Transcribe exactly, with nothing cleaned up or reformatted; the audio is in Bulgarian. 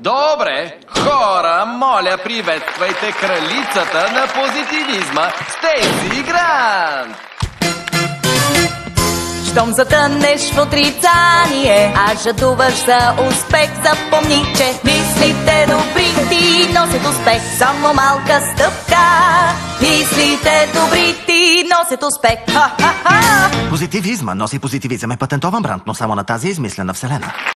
Добре, хора, моля, приветствайте кралицата на позитивизма, Стейси Грант! Щом затънеш в отрицание, а жадуваш за успех, запомни, че мислите добри ти носят успех. Само малка стъпка, мислите добри ти носят успех. Ха-ха-ха! Позитивизма носи позитивизъм е патентован бранд, но само на тази измислена вселена.